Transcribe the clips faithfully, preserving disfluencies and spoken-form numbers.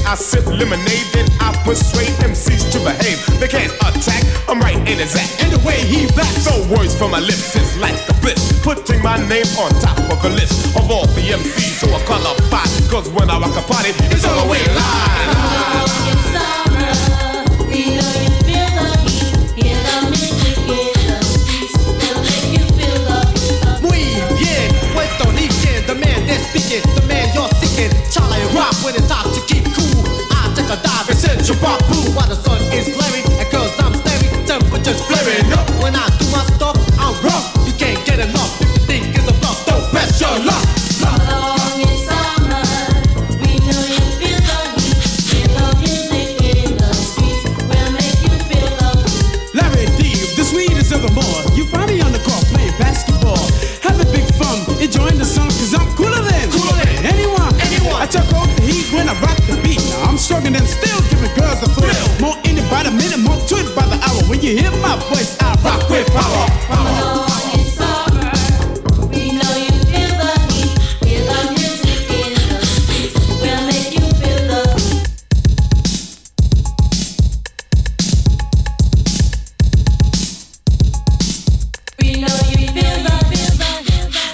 I sip lemonade, then I persuade M Cs to behave. They can't attack, I'm right in his act. And the way he backs, so words from my lips is like the bliss. Putting my name on top of the list of all the M Cs who are qualified. Cause when I rock a party, it's all the way live. In summer, we know you feel the heat. Hear the music in the streets, it'll make you feel the heat. Muy bien, puesto origen, the man that's speaking, the man you're seeking. Charlie rock when it's hot to keep cool. I take a dive and send you pop blue while the sun is glaring. And cause I'm staring, temperature's flaring up. When I do my stuff, I'm rough. You can't get enough. If you think it's a bluff, don't press your luck. Come along in summer, we know you feel the heat. Hear the music in the streets, we'll make you feel the heat. Larry D, the sweetest of them all. You find me on the court playing basketball, having big fun, enjoying the sun, cause I'm cooler than, Cooler than anyone. anyone. I took off the heat when I rock the beat. Now I'm struggling and still giving girls a thrill. More in it by the minute, more to it by the hour. When you hear my voice, I rock with power. Come along in summer, we know you feel the heat. Hear the music in the streets, we'll make you feel the heat. We know you feel the feel the feel the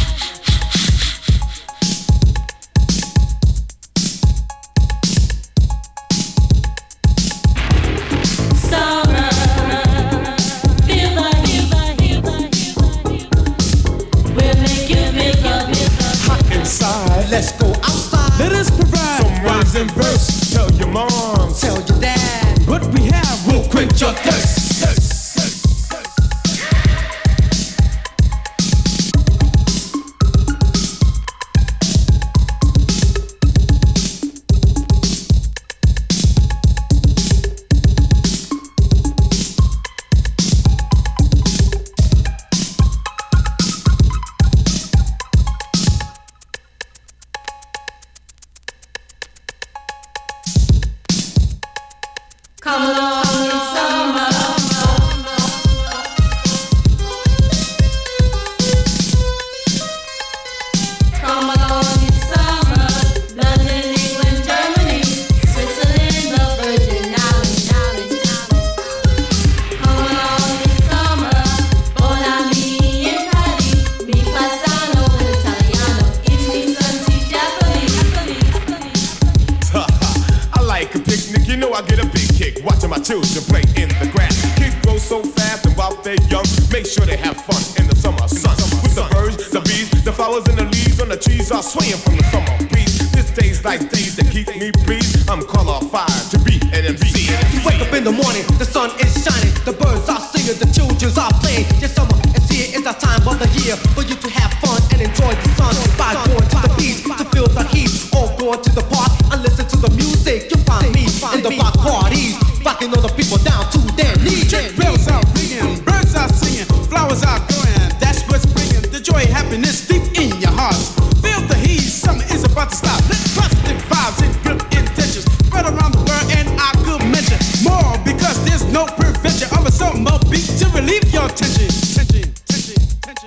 summer. Feel the heat, we'll make you feel the feel the Hot inside, Let's go outside. Let us provide some rhymes and verse. Tell your moms, Tell your dad. what we have. we'll quench your thirst. Come along in summer. Come along in summer. London, England, Germany, Switzerland, the Virgin Islands. Come along in summer. Bon ami in Italy, mi passano in Italiano, Italy, Sunday, Japanese. I like a picnic, you know I get a big kick watching my children play in the grass. Kids grow so fast and while they're young, make sure they have fun in the summer sun. With the birds, the bees, the flowers and the leaves on the trees are swaying from the summer breeze. This days like these that keep me pleased. I'm qualified to be an M C. You wake up in the morning, the sun is shining, the birds are singing, the children are playing. Your summer is here, it's a time of the year for you to have fun and enjoy the sun. By going to the beach to feel the heat, or going to the park and listen to the music. You find me in the rock parties, rocking all the people down to their knees. Bells are ringing, birds are singing, flowers are growing. That's what's bringing the joy, happiness deep in your hearts. Feel the heat, summer is about to stop. Let's positive vibes and good intentions spread around the world, and I could mention more because there's no prevention of a summer beat to relieve your tension. Tension, tension, tension.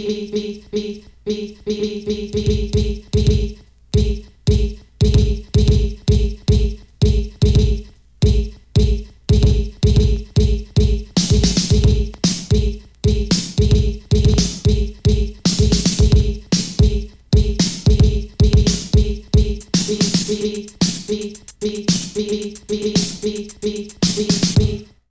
beat, beat.